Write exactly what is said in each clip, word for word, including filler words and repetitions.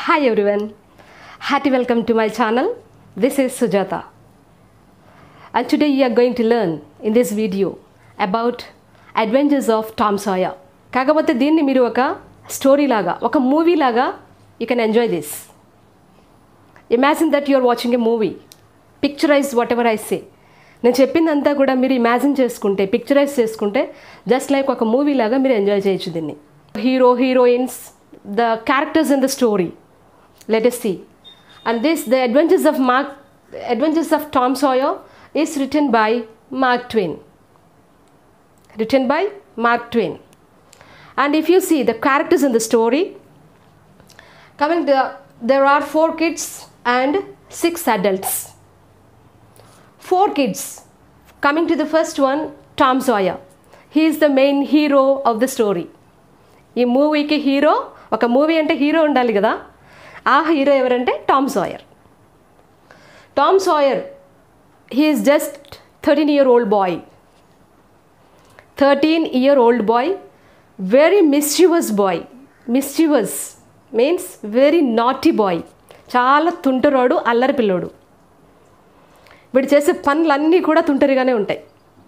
Hi everyone, hearty welcome to my channel. This is Sujata, and today you are going to learn in this video about adventures of Tom Sawyer. కాకపోతే దీన్ని మీరు ఒక story లాగా ఒక movie లాగా you can enjoy this. Imagine that you are watching a movie. Picturize whatever I say. నేను చెప్పిందంతా కూడా మీరు ఇమాజిన్ చేసుకుంటే పిక్చరైజ్ చేసుకుంటే జస్ట్ లైక్ ఒక మూవీ లాగా మీరు ఎంజాయ్ చేయొచ్చు దీన్ని. Hero heroines the characters in the story, let us see. And this the adventures of Mark adventures of Tom Sawyer is written by Mark Twain written by Mark Twain. And if you see the characters in the story, coming to, there are four kids and six adults. Four kids. Coming to the first one, Tom Sawyer. He is the main hero of the story. ఈ మూవీకి hero, ఒక movie అంటే hero ఉండాలి కదా, ఆ hero ఎవరంటే Tom Sawyer. Tom Sawyer he is just thirteen year old boy thirteen year old boy very mischievous boy. Mischievous means very naughty boy. చాలా తుంటరోడు, అల్లరి పిల్లోడు. వీడు చేసే పనులన్నీ కూడా తుంటరిగానే ఉంటాయి.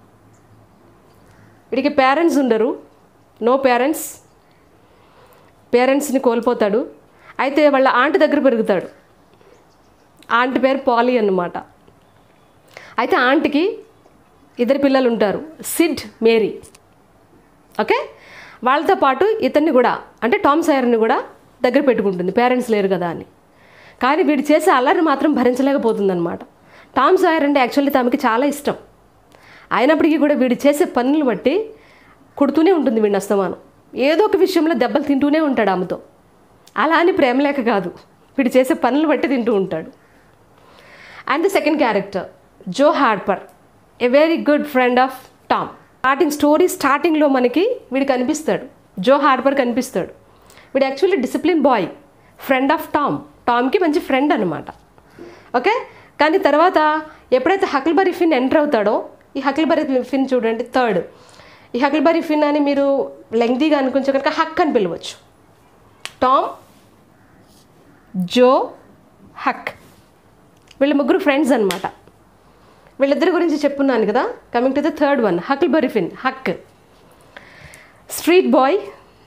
వీడికి పేరెంట్స్ ఉండరు, నో పేరెంట్స్. పేరెంట్స్ని కోల్పోతాడు. అయితే వాళ్ళ ఆంటీ దగ్గర పెరుగుతాడు. ఆంటీ పేరు పాలీ అన్నమాట. అయితే ఆంటీకి ఇద్దరు పిల్లలు ఉంటారు, సిడ్, మేరీ. ఓకే, వాళ్ళతో పాటు ఇతన్ని కూడా అంటే టామ్ సాయర్ని కూడా దగ్గర పెట్టుకుంటుంది, పేరెంట్స్ లేరు కదా అని. కానీ వీడు చేసే అల్లరిని మాత్రం భరించలేకపోతుంది అనమాట. టామ్ సాయర్ అంటే యాక్చువల్లీ తమకి చాలా ఇష్టం. అయినప్పటికీ కూడా వీడు చేసే పనులు బట్టి కుడుతూనే ఉంటుంది వీడిని అస్తమానం. ఏదో ఒక విషయంలో దెబ్బలు తింటూనే ఉంటాడు ఆమెతో. అలా అని ప్రేమ లేక కాదు, వీడు చేసే పనులు బట్టి తింటూ ఉంటాడు. And the second character Joe Harper, a very good friend of Tom. Starting story స్టార్టింగ్లో మనకి వీడు కనిపిస్తాడు, జో హార్పర్ కనిపిస్తాడు. వీడు actually discipline boy, friend of Tom. టామ్కి మంచి ఫ్రెండ్ అనమాట. ఓకే, కానీ తర్వాత ఎప్పుడైతే హకిల్బరీ ఫిన్ ఎంటర్ అవుతాడో, ఈ హకిల్బరీ ఫిన్ చూడండి థర్డ్. ఈ హకిల్బరీ ఫిన్ అని మీరు లెంగ్తీగా అనుకుంటే కనుక హక్ అని పిలవచ్చు. టామ్, జో, హక్, వీళ్ళ ముగ్గురు ఫ్రెండ్స్ అనమాట. వీళ్ళిద్దరి గురించి చెప్పున్నాను కదా. Coming to the third one, Huckleberry Finn, Huck. Street boy.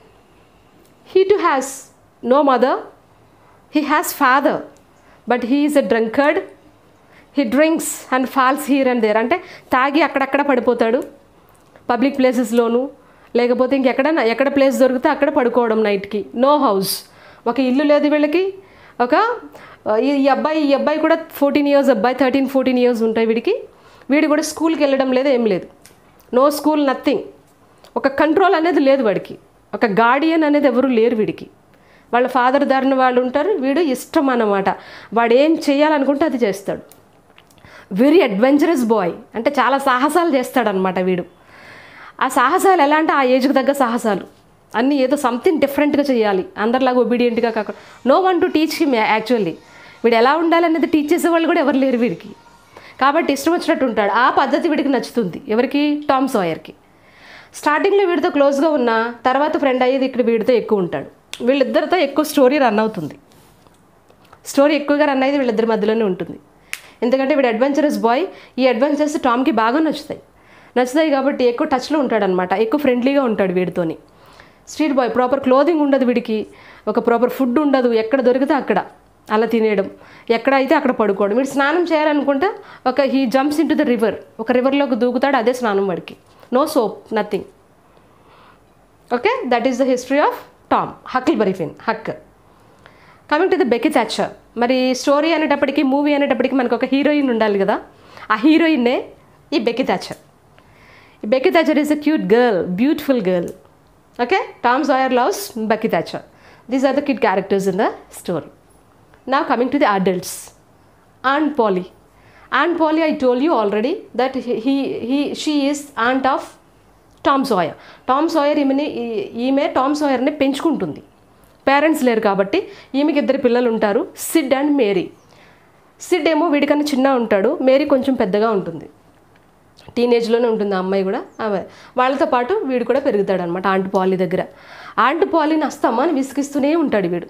He too has no mother, he has father, but he is a drunkard. He drinks and falls here and there. అంటే తాగి అక్కడక్కడ పడిపోతాడు, public ప్లేసెస్లోను, లేకపోతే ఇంకెక్కడైనా ఎక్కడ place దొరికితే అక్కడ పడుకోవడం నైట్కి. నో హౌస్, ఒక ఇల్లు లేదు వీళ్ళకి. ఒక ఈ అబ్బాయి ఈ అబ్బాయి కూడా ఫోర్టీన్ ఇయర్స్ అబ్బాయి, థర్టీన్ ఫోర్టీన్ ఇయర్స్ ఉంటాయి వీడికి. వీడు కూడా స్కూల్కి వెళ్ళడం లేదు, ఏం లేదు. No school, nothing. ఒక కంట్రోల్ అనేది లేదు వాడికి, ఒక గార్డియన్ అనేది ఎవరు లేరు వీడికి. వాళ్ళ ఫాదర్ దారిన వాళ్ళు ఉంటారు, వీడు ఇష్టం అన్నమాట. వాడు ఏం చేయాలనుకుంటే అది చేస్తాడు. వెరీ అడ్వెంచరస్ బాయ్, అంటే చాలా సాహసాలు చేస్తాడనమాట వీడు. ఆ సాహసాలు ఎలా అంటే ఆ ఏజ్కి తగ్గ సాహసాలు అన్నీ, ఏదో సంథింగ్ డిఫరెంట్గా చేయాలి, అందరిలాగా ఒబీడియంట్గా కాకుండా. No one to teach him actually. వీడు ఎలా ఉండాలనేది టీచ్ చేసేవాళ్ళు కూడా ఎవరు లేరు వీడికి. కాబట్టి ఇష్టం వచ్చినట్టు ఉంటాడు. ఆ పద్ధతి వీడికి నచ్చుతుంది. ఎవరికి? టామ్ సాయర్కి. స్టార్టింగ్లో వీడితో క్లోజ్గా ఉన్న తర్వాత ఫ్రెండ్ అయ్యేది ఇక్కడ వీడితో ఎక్కువ ఉంటాడు. వీళ్ళిద్దరితో ఎక్కువ స్టోరీ రన్ అవుతుంది. స్టోరీ ఎక్కువగా రన్ అయ్యేది వీళ్ళిద్దరి మధ్యలోనే ఉంటుంది. ఎందుకంటే వీడు అడ్వెంచరస్ బాయ్. ఈ అడ్వెంచర్స్ టామ్కి బాగా నచ్చుతాయి నచ్చుతాయి కాబట్టి ఎక్కువ టచ్లో ఉంటాడనమాట, ఎక్కువ ఫ్రెండ్లీగా ఉంటాడు వీడితోని. స్ట్రీట్ బాయ్, ప్రాపర్ క్లోదింగ్ ఉండదు వీడికి, ఒక ప్రాపర్ ఫుడ్ ఉండదు, ఎక్కడ దొరికితే అక్కడ అలా తినేయడం, ఎక్కడ అయితే అక్కడ పడుకోవడం. వీడు స్నానం చేయాలనుకుంటే ఒక he jumps into the river, ఒక రివర్లోకి దూకుతాడు, అదే స్నానం వాడికి. No soap, nothing. Okay, that is the history of Tom, Huckleberry Finn, Huck. Coming to the Becky Thatcher. మరి స్టోరీ అనేటప్పటికీ, మూవీ అనేటప్పటికీ మనకు ఒక హీరోయిన్ ఉండాలి కదా. ఆ హీరోయిన్నే ఈ Becky Thatcher. Becky Thatcher is a cute girl, beautiful girl. Okay, Tom Sawyer loves Becky Thatcher. These are the kid characters in the story. Now coming to the adults. Aunt Polly. Aunt Polly, I told you already that he, he, she is aunt of Tom Sawyer. Tom Sawyer ఈమెని ఈమె Tom సాయర్ని పెంచుకుంటుంది. Parents లేరు కాబట్టి ఈమెకి ఇద్దరు పిల్లలు ఉంటారు, Sid and Mary. Sid ఏమో వీడికన్నా చిన్న ఉంటాడు, మేరీ కొంచెం పెద్దగా ఉంటుంది, టీనేజ్లోనే ఉంటుంది ఆ అమ్మాయి కూడా. ఆమె వాళ్ళతో పాటు వీడు కూడా పెరుగుతాడు అనమాట ఆంట్ పాలీ దగ్గర. ఆంట్ పాలీని అస్తమ్మని విసిగిస్తూనే ఉంటాడు వీడు.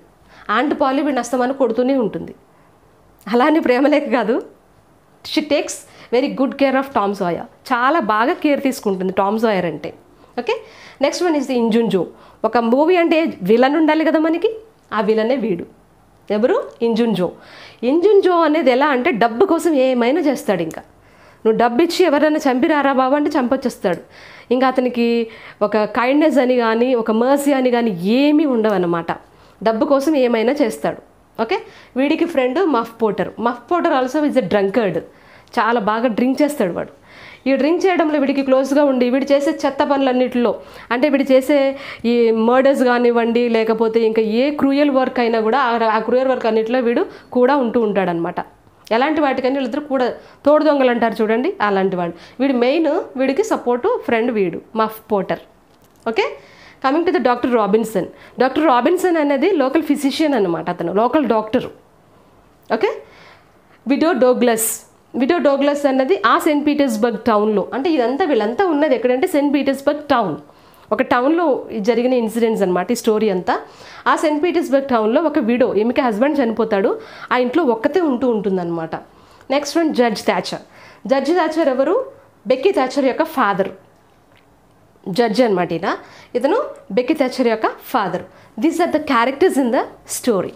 ఆంట్ పాలీ వీడిని అస్తమానం కొడుతూనే ఉంటుంది. అలానే ప్రేమలేఖ కాదు, she takes very good care of Tom Sawyer. చాలా బాగా కేర్ తీసుకుంటుంది టామ్ సాయర్ అంటే. Okay, next one is the Injun Joe. ఒక మూవీ అంటే విలన్ ఉండాలి కదా మనకి, ఆ విలనే వీడు. ఎవరు? ఇంజున్ జో. ఇంజున్ జో అనేది ఎలా అంటే డబ్బు కోసం ఏమైనా చేస్తాడు. ఇంకా నువ్వు డబ్బు ఇచ్చి ఎవరైనా చంపిరారా బాబు అంటే చంపొచ్చేస్తాడు. ఇంకా అతనికి ఒక కైండ్నెస్ అని కానీ ఒక మర్సీ అని కానీ ఏమీ ఉండవన్నమాట. డబ్బు కోసం ఏమైనా చేస్తాడు. ఓకే, వీడికి friend Muff Potter. Muff Potter also is a drunkard. చాలా బాగా డ్రింక్ చేస్తాడు వాడు. ఈ డ్రింక్ చేయడంలో వీడికి క్లోజ్గా ఉండి వీడు చేసే చెత్త పనులన్నింటిలో, అంటే వీడు చేసే ఈ మర్డర్స్ కానివ్వండి లేకపోతే ఇంకా ఏ క్రూయల్ వర్క్ అయినా కూడా ఆ క్రూయల్ వర్క్ అన్నింటిలో వీడు కూడా ఉంటూ ఉంటాడనమాట. ఎలాంటి వాటికని వీళ్ళిద్దరు కూడా తోడు దొంగలు అంటారు చూడండి, అలాంటి వాడు. వీడు మెయిన్, వీడికి సపోర్టు ఫ్రెండ్ వీడు Muff Potter. Okay, coming to the doctor Robinson. Doctor Robinson అనేది లోకల్ ఫిజిషియన్ అనమాట, అతను local doctor. Okay, widow Douglas. Widow Douglas అన్నది ఆ సెయింట్ పీటర్స్బర్గ్ టౌన్లో, అంటే ఇదంతా వీళ్ళంతా ఉన్నది ఎక్కడంటే సెయింట్ పీటర్స్బర్గ్ టౌన్, ఒక టౌన్లో జరిగిన ఇన్సిడెంట్స్ అనమాట ఈ స్టోరీ అంతా. ఆ సెయింట్ పీటర్స్బర్గ్ టౌన్లో ఒక విడో, ఈమెకి హస్బెండ్ చనిపోతాడు, ఆ ఇంట్లో ఒక్కతే ఉంటూ ఉంటుందన్నమాట. Next one judge Thatcher. Judge Thatcher ఎవరు? బెక్కీ థాచర్ యొక్క ఫాదర్. జడ్జ్ అనమాట ఈయన. ఇతను బెక్కీ థాచర్ యొక్క father. These are the characters in the story.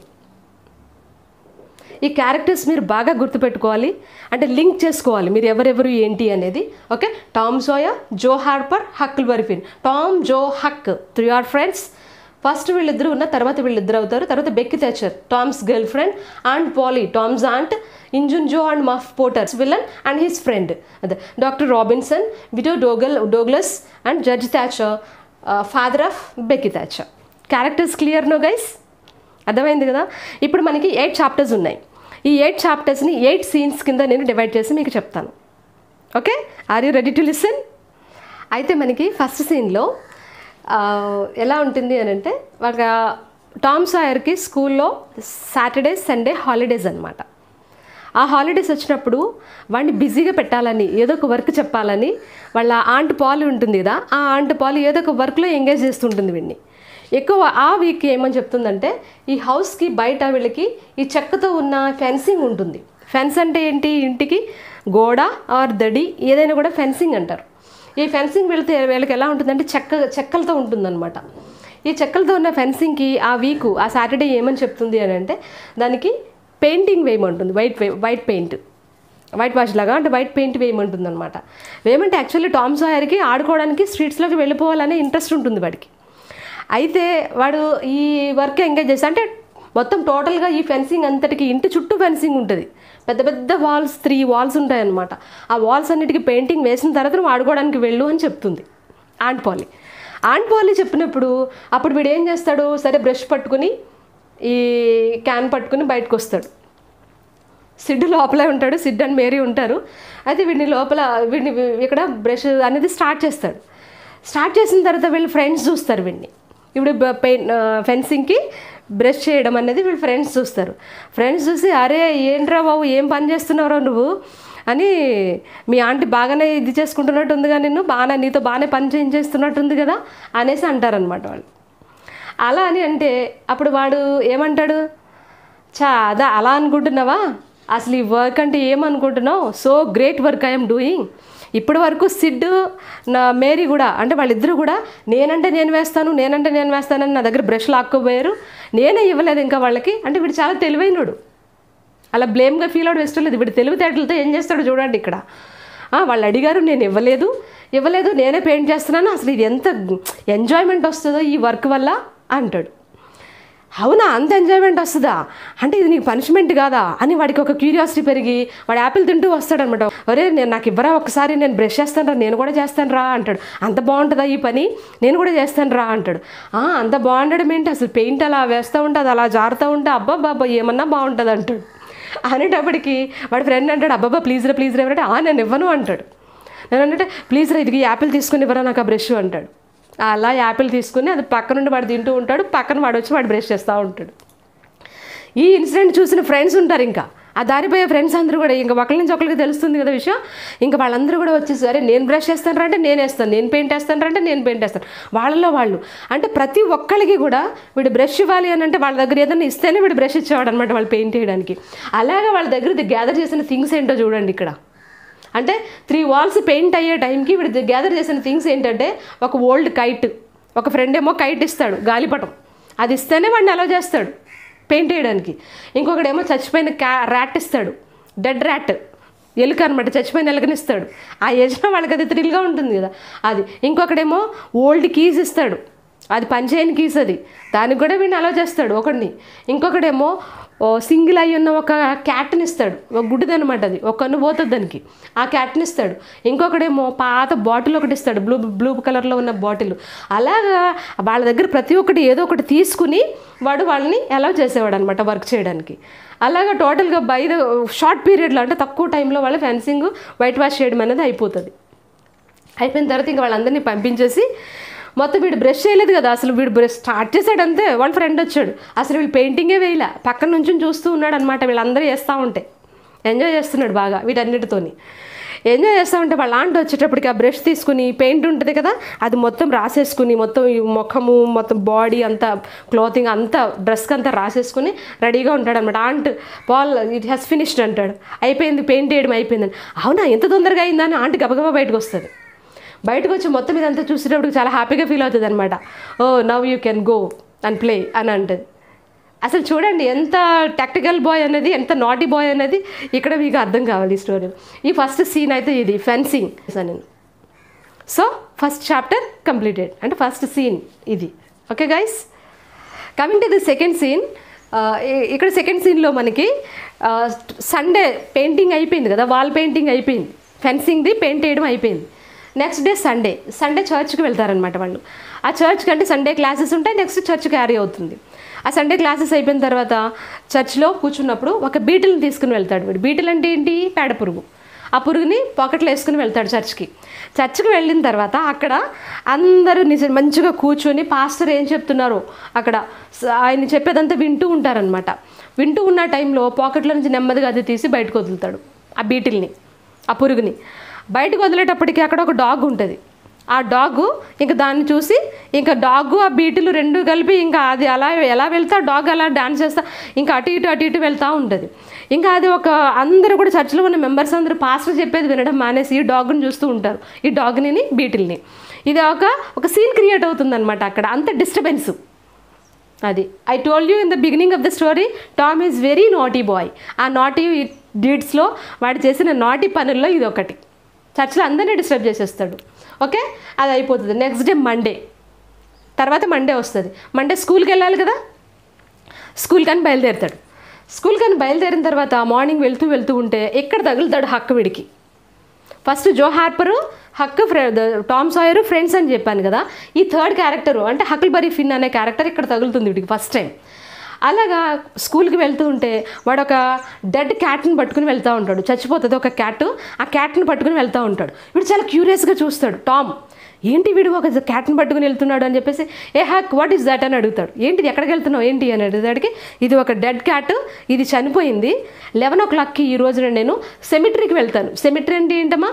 ఈ క్యారెక్టర్స్ మీరు బాగా గుర్తుపెట్టుకోవాలి, అంటే లింక్ చేసుకోవాలి మీరు ఎవరెవరు ఏంటి అనేది. Okay, Tom Sawyer, Joe Harper, Huckleberry Finn. Tom, Joe, Huck three are friends. First వీళ్ళిద్దరు ఉన్న తర్వాత వీళ్ళిద్దరు అవుతారు. తర్వాత Becky Thatcher, Tom's girl friend, and Polly, Tom's aunt, Injun Joe and Muff Potter villain and his friend. అదే doctor Robinson, widow Douglas Douglas and judge Thatcher, father of Becky Thatcher. Characters clear no guys? అర్థమైంది కదా? ఇప్పుడు మనకి eight chapters ఉన్నాయి. ఈ eight చాప్టర్స్ని eight scenes కింద నేను divide చేసి మీకు చెప్తాను. Okay, are you ready to listen? అయితే మనకి ఫస్ట్ సీన్లో ఎలా ఉంటుంది అని అంటే, ఒక టామ్ సాయర్కి స్కూల్లో సాటర్డే సండే హాలిడేస్ అనమాట. ఆ హాలిడేస్ వచ్చినప్పుడు వాడిని బిజీగా పెట్టాలని, ఏదో ఒక వర్క్ చెప్పాలని వాళ్ళ ఆంట్ పాలు ఉంటుంది కదా, ఆ ఆంట్ పాలు ఏదో ఒక వర్క్లో ఎంగేజ్ చేస్తుంటుంది వీడిని. ఎక్కువ ఆ వీక్ ఏమని చెప్తుందంటే, ఈ హౌస్కి బయట వీళ్ళకి ఈ చెక్కతో ఉన్న ఫెన్సింగ్ ఉంటుంది. ఫెన్స్ అంటే ఏంటి? ఇంటికి గోడ ఆర్ దడి ఏదైనా కూడా ఫెన్సింగ్ అంటారు. ఈ ఫెన్సింగ్ వెళితే వీళ్ళకి ఎలా ఉంటుందంటే చెక్క చెక్కలతో ఉంటుందన్నమాట. ఈ చెక్కలతో ఉన్న ఫెన్సింగ్కి ఆ వీకు ఆ సాటర్డే ఏమని చెప్తుంది అని అంటే, దానికి పెయింటింగ్ వేయమంటుంది. White white paint, white wash లాగా, అంటే వైట్ పెయింట్ వేయమంటుంది అనమాట. వేయమంటే యాక్చువల్లీ టామ్ సాయర్కి ఆడుకోవడానికి స్ట్రీట్స్లోకి వెళ్ళిపోవాలనే ఇంట్రెస్ట్ ఉంటుంది వాడికి. అయితే వాడు ఈ వర్క్ ఎంగేజ్ చేస్తా అంటే మొత్తం టోటల్గా ఈ ఫెన్సింగ్ అంతటికి ఇంటి చుట్టూ ఫెన్సింగ్ ఉంటుంది. పెద్ద పెద్ద వాల్స్, త్రీ వాల్స్ ఉంటాయన్నమాట. ఆ వాల్స్ అన్నిటికీ పెయింటింగ్ వేసిన తర్వాత నువ్వు ఆడుకోవడానికి వెళ్ళు అని చెప్తుంది ఆంట్ పాలీ. ఆంట్ పాలీ చెప్పినప్పుడు అప్పుడు వీడు ఏం చేస్తాడు? సరే బ్రష్ పట్టుకుని ఈ క్యాన్ పట్టుకుని బయటకు వస్తాడు. సిడ్ లోపలే ఉంటాడు, సిడ్ అండ్ మేరీ ఉంటారు. అయితే వీడిని లోపల వీడిని ఇక్కడ బ్రష్ అనేది స్టార్ట్ చేస్తాడు. స్టార్ట్ చేసిన తర్వాత వీళ్ళు ఫ్రెండ్స్ చూస్తారు వీడిని. ఇప్పుడు పెయిన్ ఫెన్సింగ్కి బ్రష్ చేయడం అనేది వీళ్ళు ఫ్రెండ్స్ చూస్తారు. ఫ్రెండ్స్ చూసి, అరే ఏంట్రా బాబు ఏం పని చేస్తున్నారో నువ్వు అని, మీ ఆంటీ బాగానే ఇది చేసుకుంటున్నట్టు ఉందిగా, నిన్ను బాగానే నీతో బాగానే పని చేయించేస్తున్నట్టుంది కదా అనేసి అంటారనమాట వాళ్ళు. అలా అని అంటే అప్పుడు వాడు ఏమంటాడు? చా అదా అలా అనుకుంటున్నావా? అసలు ఈ వర్క్ అంటే ఏమనుకుంటున్నావు? So great work I'm doing. ఇప్పటి వరకు సిడ్ నా మేరీ కూడా, అంటే వాళ్ళిద్దరూ కూడా నేనంటే నేను వేస్తాను నేనంటే నేను వేస్తానని నా దగ్గర బ్రష్ లాక్కోపోయారు, నేనే ఇవ్వలేదు ఇంకా వాళ్ళకి. అంటే వీడు చాలా తెలివైనడు, అలా బ్లేమ్గా ఫీల్ అవుట్ వేస్తలేదు. వీడు తెలివితేటలతో ఏం చేస్తాడు చూడండి ఇక్కడ. వాళ్ళు అడిగారు, నేను ఇవ్వలేదు ఇవ్వలేదు నేనే పెయింట్ చేస్తున్నాను, అసలు ఇది ఎంత ఎంజాయ్మెంట్ వస్తుందో ఈ వర్క్ వల్ల అంటాడు. అవునా, అంత ఎంజాయ్మెంట్ వస్తుందా అంటే ఇది నీకు పనిష్మెంట్ కాదా అని వాడికి ఒక క్యూరియాసిటీ పెరిగి వాడు యాపిల్ తింటూ వస్తాడనమాట. ఒరే నేను నాకు ఇవ్వరా ఒకసారి, నేను బ్రష్ చేస్తాను రా, నేను కూడా చేస్తాను రా అంటాడు. అంత బాగుంటుందా ఈ పని, నేను కూడా చేస్తాను రా అంటాడు. అంత బాగుండడం ఏంటి, అసలు పెయింట్ అలా వేస్తూ ఉంటే అది అలా జారుతూ ఉంటే అబ్బా బాబా ఏమన్నా బాగుంటుంది అంటాడు. అనేటప్పటికి వాడి ఫ్రెండ్ అంటాడు, అబ్బాబా ప్లీజ్ రా ప్లీజ్ రా అంటే నేను ఇవ్వను అంటాడు. నేను అంటే ప్లీజ్ రా ఇది యాపిల్ తీసుకుని ఇవ్వరా నాకు ఆ బ్రష్ అంటాడు. అలా యాపిల్ తీసుకుని అది పక్క నుండి వాడు తింటూ ఉంటాడు, పక్కన వాడు వచ్చి వాడు బ్రష్ చేస్తూ ఉంటాడు. ఈ ఇన్సిడెంట్ చూసిన ఫ్రెండ్స్ ఉంటారు ఇంకా, ఆ దారిపోయే ఫ్రెండ్స్ అందరూ కూడా ఇంకా ఒకరి నుంచి ఒకరికి తెలుస్తుంది కదా విషయం. ఇంకా వాళ్ళందరూ కూడా వచ్చేసి అరే నేను బ్రష్ వేస్తాను అంటే నేను వేస్తాను, నేను పెయింట్ వేస్తాను అంటే నేను పెయింట్ వేస్తాను, వాళ్ళలో వాళ్ళు. అంటే ప్రతి ఒక్కరికి కూడా వీడు బ్రష్ ఇవ్వాలి అని అంటే వాళ్ళ దగ్గర ఏదైనా ఇస్తేనే వీడు బ్రష్ ఇచ్చేవాడు అనమాట వాళ్ళు పెయింట్ వేయడానికి. అలాగే వాళ్ళ దగ్గర గ్యాదర్ చేసిన థింగ్స్ ఏంటో చూడండి ఇక్కడ. అంటే త్రీ వాల్స్ పెయింట్ అయ్యే టైంకి వీడు గ్యాదర్ చేసిన థింగ్స్ ఏంటంటే ఒక ఓల్డ్ కైట్, ఒక ఫ్రెండ్ ఏమో కైట్ ఇస్తాడు గాలిపటం, అది ఇస్తేనే వాడిని అలౌ చేస్తాడు పెయింట్ వేయడానికి. ఇంకొకడేమో చచ్చిపోయిన క్యా ర్యాట్ ఇస్తాడు, డెడ్ ర్యాట్, ఎలుక అనమాట, చచ్చిపోయిన ఎలుకనిస్తాడు. ఆ ఏజ్లో వాళ్ళకి అది థ్రిల్గా ఉంటుంది కదా అది. ఇంకొకడేమో ఓల్డ్ కీస్ ఇస్తాడు, అది పనిచేయని కీస్, అది దానికి కూడా వీడిని అలౌ చేస్తాడు ఒకడిని. ఇంకొకడేమో సింగిల్ అయి ఉన్న ఒక క్యాట్ని ఇస్తాడు, ఒక గుడ్డిది అనమాట, అది ఒక కన్ను పోతుంది దానికి, ఆ క్యాట్ని ఇస్తాడు. ఇంకొకడేమో పాత బాటిల్ ఒకటి ఇస్తాడు, బ్లూ బ్లూ కలర్లో ఉన్న బాటిల్. అలాగా వాళ్ళ దగ్గర ప్రతి ఒక్కటి ఏదో ఒకటి తీసుకుని వాడు వాళ్ళని అలౌ చేసేవాడు అనమాట వర్క్ చేయడానికి. అలాగా టోటల్గా బై ద షార్ట్ పీరియడ్లో అంటే తక్కువ టైంలో వాళ్ళు ఫెన్సింగ్ వైట్ వాష్ చేయడం అనేది అయిపోతుంది. అయిపోయిన తర్వాత ఇంకా వాళ్ళందరినీ పంపించేసి మొత్తం వీడు బ్రష్ చేయలేదు కదా అసలు, వీడు బ్రష్ స్టార్ట్ చేశాడు అంతే, వాళ్ళ ఫ్రెండ్ వచ్చాడు, అసలు వీళ్ళు పెయింటింగే వేయలే, పక్కన నుంచి చూస్తూ ఉన్నాడు అనమాట. వీళ్ళందరూ వేస్తూ ఉంటే ఎంజాయ్ చేస్తున్నాడు బాగా వీటన్నిటితోని. ఎంజాయ్ చేస్తూ ఉంటే వాళ్ళ ఆంటీ వచ్చేటప్పటికి ఆ బ్రష్ తీసుకుని పెయింట్ ఉంటుంది కదా అది మొత్తం రాసేసుకుని, మొత్తం ఈ ముఖము మొత్తం బాడీ అంతా క్లాతింగ్ అంతా డ్రెస్కి అంతా రాసేసుకుని రెడీగా ఉంటాడు అనమాట. Aunt Polly it has finished అంటాడు, అయిపోయింది పెయింట్ వేయడం అయిపోయిందని. అవునా ఎంత తొందరగా అయిందని ఆంటీ గబగబా బయటకు వస్తుంది. బయటకు వచ్చి మొత్తం ఇదంతా చూసేటప్పుడు చాలా హ్యాపీగా ఫీల్ అవుతుంది అనమాట. Oh now you can go and play అని అంటుంది. అసలు చూడండి ఎంత టాక్టికల్ బాయ్ అనేది, ఎంత నాటీ బాయ్ అనేది ఇక్కడ మీకు అర్థం కావాలి ఈ స్టోరీలో. ఈ ఫస్ట్ సీన్ అయితే ఇది ఫెన్సింగ్ నేను. సో ఫస్ట్ చాప్టర్ కంప్లీటెడ్ అంటే ఫస్ట్ సీన్ ఇది. Okay guys, coming to the second scene. ఇక్కడ సెకండ్ సీన్లో మనకి సండే పెయింటింగ్ అయిపోయింది కదా, వాల్ పెయింటింగ్ అయిపోయింది, ఫెన్సింగ్ది పెయింట్ వేయడం అయిపోయింది. నెక్స్ట్ డే సండే, సండే చర్చ్కి వెళ్తారనమాట వాళ్ళు. ఆ చర్చ్కి అంటే సండే క్లాసెస్ ఉంటాయి, నెక్స్ట్ చర్చ్ క్యారీ అవుతుంది. ఆ సండే క్లాసెస్ అయిపోయిన తర్వాత చర్చ్లో కూర్చున్నప్పుడు ఒక బీటిల్ని తీసుకుని వెళ్తాడు వీడు. బీటిల్ అంటే ఏంటి? పేడ పురుగు. ఆ పురుగుని పాకెట్లో వేసుకుని వెళ్తాడు చర్చ్కి. చర్చ్కి వెళ్ళిన తర్వాత అక్కడ అందరూ నిజం మంచిగా కూర్చొని పాస్టర్ ఏం చెప్తున్నారో అక్కడ ఆయన చెప్పేదంతా వింటూ ఉంటారనమాట. వింటూ ఉన్న టైంలో పాకెట్లో నుంచి నెమ్మదిగా అది తీసి బయటకు వదులుతాడు ఆ బీటిల్ని, ఆ పురుగుని. బయటకు వదిలేటప్పటికి అక్కడ ఒక డాగ్ ఉంటుంది. ఆ డాగు ఇంకా దాన్ని చూసి ఇంకా డాగు ఆ బీటిలు రెండు కలిపి ఇంకా అది అలా ఎలా వెళ్తా డాగ్ అలా డాన్స్ చేస్తా ఇంకా అటు ఇటు అటు ఇటు వెళ్తూ ఉంటుంది. ఇంకా అది ఒక అందరూ కూడా చర్చిలో ఉన్న మెంబర్స్ అందరూ పాస్టర్ చెప్పేది వినడం మానేసి ఈ డాగ్ని చూస్తూ ఉంటారు, ఈ డాగ్ని బీటిల్ని. ఇది ఒక ఒక సీన్ క్రియేట్ అవుతుందన్నమాట అక్కడ, అంత డిస్టర్బెన్స్ అది. I told you in the beginning of the story Tom is very naughty boy. ఆ నాటీ డీడ్స్లో వాడు చేసిన నాటీ పనుల్లో ఇది ఒకటి. చర్చిలో అందరినీ డిస్టర్బ్ చేసేస్తాడు. ఓకే, అది అయిపోతుంది. నెక్స్ట్ డే మండే, తర్వాత మండే వస్తుంది. మండే స్కూల్కి వెళ్ళాలి కదా, స్కూల్ కానీ బయలుదేరుతాడు. స్కూల్ కానీ బయలుదేరిన తర్వాత మార్నింగ్ వెళ్తూ వెళ్తూ ఉంటే ఎక్కడ తగులుతాడు హక్ వీడికి. First Joe Harper, Huck Tom Sawyer friends అని చెప్పాను కదా, ఈ థర్డ్ క్యారెక్టరు అంటే హకిల్బరీ ఫిన్ అనే క్యారెక్టర్ ఇక్కడ తగులుతుంది వీడికి ఫస్ట్ టైం. అలాగా స్కూల్కి వెళ్తూ ఉంటే వాడు ఒక డెడ్ క్యాట్ని పట్టుకుని వెళ్తూ ఉంటాడు, చచ్చిపోతుంది ఒక క్యాట్, ఆ క్యాట్ని పట్టుకుని వెళ్తూ ఉంటాడు. వీడు చాలా క్యూరియస్గా చూస్తాడు టామ్, ఏంటి వీడు ఒక క్యాట్ని పట్టుకుని వెళ్తున్నాడు అని చెప్పేసి ఏ హ్యాక్ వాట్ ఈస్ దాట్ అని అడుగుతాడు. ఏంటిది ఎక్కడికి వెళ్తున్నావు ఏంటి అని అడిగేదాడికి ఇది ఒక డెడ్ క్యాట్, ఇది చనిపోయింది, లెవెన్ ఓ క్లాక్కి ఈ రోజున నేను సెమిటరీకి వెళ్తాను. సెమిటరీ అంటే ఏంటమ్మా,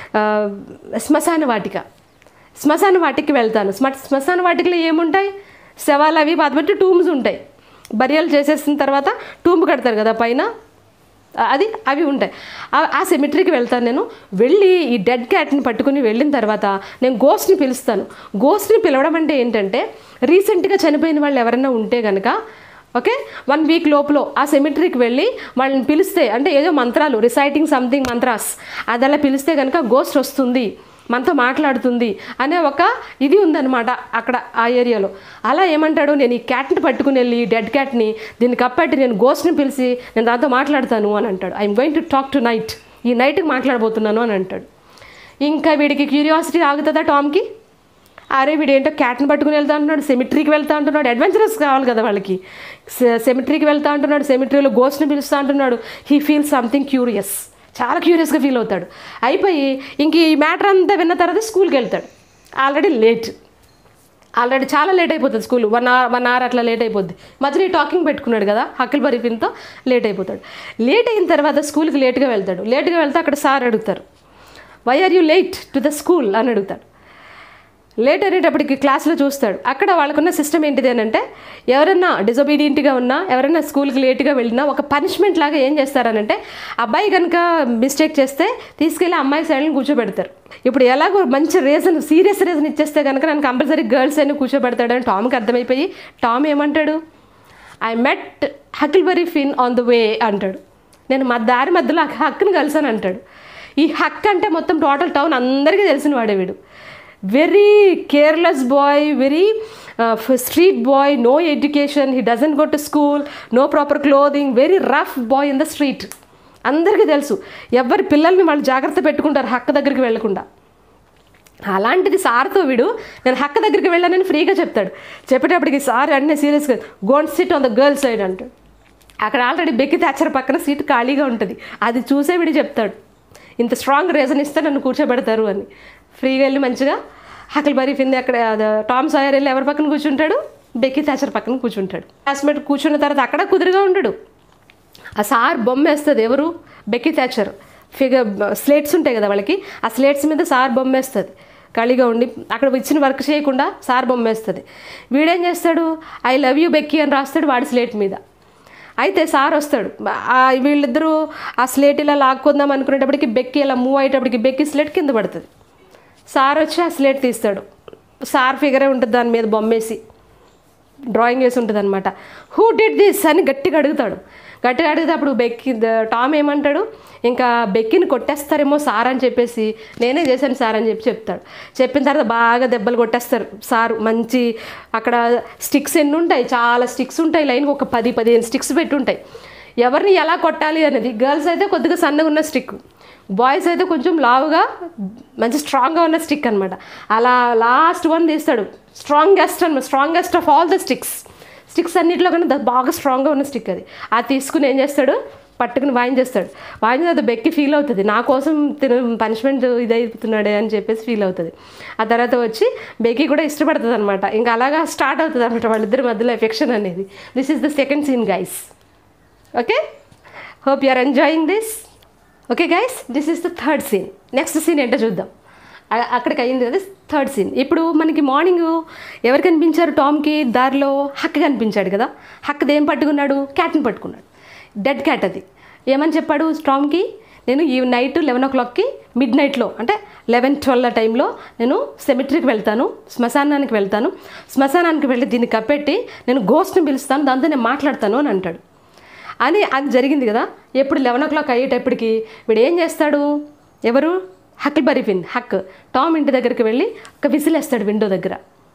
శ్మశాన వాటిక, శ్మశాన వాటికి వెళ్తాను. స్మ శ్మశాన వాటికలో ఏముంటాయి, శవాలు అవి బాధపట్టి టూమ్స్ ఉంటాయి, బరియలు చేసేసిన తర్వాత టూంబ్ కడతారు కదా పైన, అది అవి ఉంటాయి. ఆ సెమిటరీకి వెళ్తాను నేను. వెళ్ళి ఈ డెడ్ క్యాట్ని పట్టుకుని వెళ్ళిన తర్వాత నేను గోస్ట్ని పిలుస్తాను. గోస్ట్ని పిలవడం అంటే ఏంటంటే రీసెంట్గా చనిపోయిన వాళ్ళు ఎవరైనా ఉంటే కనుక ఓకే వన్ వీక్ లోపల ఆ సెమిటరీకి వెళ్ళి వాళ్ళని పిలిస్తే అంటే ఏదో మంత్రాలు రిసైటింగ్ సంథింగ్ మంత్రాస్ అది అలా పిలిస్తే కనుక గోస్ట్ వస్తుంది, మనతో మాట్లాడుతుంది అనే ఒక ఇది ఉందన్నమాట అక్కడ ఆ ఏరియాలో. అలా ఏమంటాడు, నేను ఈ క్యాట్ని పట్టుకుని వెళ్ళి డెడ్ క్యాట్ని దీన్ని కప్పట్టి నేను గోస్ట్ని పిలిచి నేను దాంతో మాట్లాడతాను అని అంటాడు. I'm going to talk tonight, ఈ నైట్కి మాట్లాడబోతున్నాను అని అంటాడు. ఇంకా వీడికి క్యూరియాసిటీ ఆగుతుందా టామ్కి, అరే వీడు ఏంటో క్యాట్ని పట్టుకుని వెళ్తా అంటున్నాడు, సెమిటరీకి వెళ్తా అంటున్నాడు, అడ్వెంచరస్ కావాలి కదా వాళ్ళకి, సెమిటరీకి వెళ్తా అంటున్నాడు, సెమిటరీలో గోస్ట్ని పిలుస్తా అంటున్నాడు. హీ ఫీల్స్ సంథింగ్ క్యూరియస్, చాలా క్యూరియస్గా ఫీల్ అవుతాడు. అయిపోయి ఇంక ఈ మ్యాటర్ అంతా విన్న తర్వాత స్కూల్కి వెళ్తాడు. ఆల్రెడీ లేట్, ఆల్రెడీ చాలా లేట్ అయిపోతుంది school, one hour one hour అట్లా లేట్ అయిపోద్ది. మధ్యలో టాకింగ్ పెట్టుకున్నాడు కదా హకిల్బరీ ఫిన్తో, లేట్ అయిపోతాడు. లేట్ అయిన తర్వాత స్కూల్కి లేట్గా వెళ్తాడు. లేట్గా వెళ్తే అక్కడ సార్ అడుగుతారు, why are you late to the school అని అడుగుతాడు. లేట్ అనేటప్పటికి క్లాస్లో చూస్తాడు. అక్కడ వాళ్ళకున్న సిస్టమ్ ఏంటిది అని అంటే, ఎవరైనా డిజొబీడియంట్గా ఉన్నా, ఎవరైనా స్కూల్కి లేట్గా వెళ్ళినా ఒక పనిష్మెంట్ లాగా ఏం చేస్తారనంటే, అబ్బాయి కనుక మిస్టేక్ చేస్తే తీసుకెళ్ళి అమ్మాయి సైడ్ని కూర్చోబెడతారు. ఇప్పుడు ఎలాగో మంచి రీజన్, సీరియస్ రీజన్ ఇచ్చేస్తే కనుక నన్ను కంపల్సరీ గర్ల్స్ అయినా కూర్చోబెడతాడని టామ్కి అర్థమైపోయి, టామ్ ఏమంటాడు, I met Huckleberry Finn on the way అంటాడు. నేను మా దారి మధ్యలో హక్కుని కలిసాను అంటాడు. ఈ హక్ అంటే మొత్తం టోటల్ టౌన్ అందరికీ తెలిసిన వాడే వీడు. Very careless boy, very street boy, no education, he doesn't go to school, no proper clothing, very rough boy in the street. అందరికీ తెలుసు. ఎవరి పిల్లల్ని వాళ్ళు జాగ్రత్త పెట్టుకుంటారు హక్క దగ్గరికి వెళ్లకుండా. అలాంటిది సార్తో వీడు నేను హక్క దగ్గరికి వెళ్ళానని ఫ్రీగా చెప్తాడు. చెప్పేటప్పటికి సార్ అన్నీ సీరియస్గా go and sit on the girl side అంటాడు. అక్కడ ఆల్రెడీ బెక్కి థాచర్ పక్కన సీట్ ఖాళీగా ఉంటుంది. అది చూసే వీడు చెప్తాడు, ఇంత స్ట్రాంగ్ రీజన్ ఇస్తే నన్ను కూర్చోబెడతారు అని. ఫ్రీగా వెళ్ళి మంచిగా హకిల్బరీ ఫిన్ అక్కడ టామ్ సాయర్ వెళ్ళి ఎవరి పక్కన కూర్చుంటాడు, బెక్కి థాచర్ పక్కన కూర్చుంటాడు. క్లాస్మేట్ కూర్చున్న తర్వాత అక్కడ కుదురుగా ఉండడు. ఆ సార్ బొమ్మ వేస్తుంది, ఎవరు, బెక్కి థాచర్. ఫిగర్ స్లేట్స్ ఉంటాయి కదా వాళ్ళకి, ఆ స్లేట్స్ మీద సార్ బొమ్మ వేస్తుంది. ఖాళీగా ఉండి అక్కడ ఇచ్చిన వర్క్ చేయకుండా సార్ బొమ్మ వేస్తుంది. వీడేం చేస్తాడు, ఐ లవ్ యూ బెక్కి అని రాస్తాడు వాడి స్లేట్ మీద. అయితే సార్ వస్తాడు, వీళ్ళిద్దరూ ఆ స్లేట్ ఇలా లాక్కుందాం అనుకునేటప్పటికి బెక్కి ఇలా మూవ్ అయ్యేటప్పటికి బెక్కి స్లేట్ కింద పడుతుంది. సార్ వచ్చి ఆ స్లేట్ తీస్తాడు. సార్ ఫిగరే ఉంటుంది దాని మీద బొమ్మేసి, డ్రాయింగ్ వేసి ఉంటుంది అనమాట. హూ డిడ్ దిస్ అని గట్టిగా అడుగుతాడు. గట్టిగా అడిగితే అప్పుడు బెక్కి టామ్ ఏమంటాడు, ఇంకా బెక్కిని కొట్టేస్తారేమో సార్ అని చెప్పేసి, నేనే చేశాను సార్ అని చెప్పి చెప్తాడు. చెప్పిన తర్వాత బాగా దెబ్బలు కొట్టేస్తారు సారు. మంచి అక్కడ స్టిక్స్ ఎన్ని ఉంటాయి, చాలా స్టిక్స్ ఉంటాయి, లైన్కి ఒక పది పదిహేను స్టిక్స్ పెట్టి ఉంటాయి. ఎవరిని ఎలా కొట్టాలి అనేది. గర్ల్స్ అయితే కొద్దిగా సన్నగా ఉన్న స్టిక్, బాయ్స్ అయితే కొంచెం లావుగా మంచి స్ట్రాంగ్గా ఉన్న స్టిక్ అనమాట. అలా లాస్ట్ వన్ తీస్తాడు, స్ట్రాంగెస్ట్ అనమాట, strongest of all the sticks. Sticks అన్నింటిలో కన్నా బాగా స్ట్రాంగ్గా ఉన్న స్టిక్ అది. అది తీసుకుని ఏం చేస్తాడు, పట్టుకుని వాయించేస్తాడు. వాయించిన తర్వాత బెక్కి ఫీల్ అవుతుంది, నా కోసం తిను పనిష్మెంట్ ఇదైపోతున్నాడే అని చెప్పేసి ఫీల్ అవుతుంది. ఆ తర్వాత వచ్చి బెక్కి కూడా ఇష్టపడుతుంది అనమాట. ఇంకా అలాగా స్టార్ట్ అవుతుంది అనమాట వాళ్ళిద్దరి మధ్యలో ఎఫెక్షన్ అనేది. This is the second scene guys. Okay, hope you are enjoying this. Okay guys, this is the third scene. Next scene ఏంటో చూద్దాం. అక్కడికి అయింది కదా థర్డ్ సీన్. ఇప్పుడు మనకి మార్నింగ్ ఎవరు కనిపించారు టామ్కి, దారిలో హక్ కనిపించాడు కదా. హక్ది ఏం పట్టుకున్నాడు, క్యాట్ని పట్టుకున్నాడు. డెడ్ క్యాట్ అది. ఏమని చెప్పాడు టామ్కి, నేను ఈ నైట్ లెవెన్ ఓ క్లాక్కి మిడ్ నైట్లో అంటే లెవెన్ ట్వెల్వ్ టైంలో నేను సెమిట్రీకి వెళ్తాను, శ్మశానానికి వెళ్తాను. శ్మశానానికి వెళ్ళి దీన్ని కప్పెట్టి నేను గోస్ట్ని పిలుస్తాను, దాంతో నేను మాట్లాడతాను అని అంటాడు. అని అది జరిగింది కదా. ఎప్పుడు లెవెన్ ఓ క్లాక్ అయ్యేటప్పటికి వీడు ఏం చేస్తాడు, ఎవరు, హకిల్బరీ ఫిన్ హక్ టామ్ ఇంటి దగ్గరికి వెళ్ళి ఒక విసిలేస్తాడు విండో దగ్గర.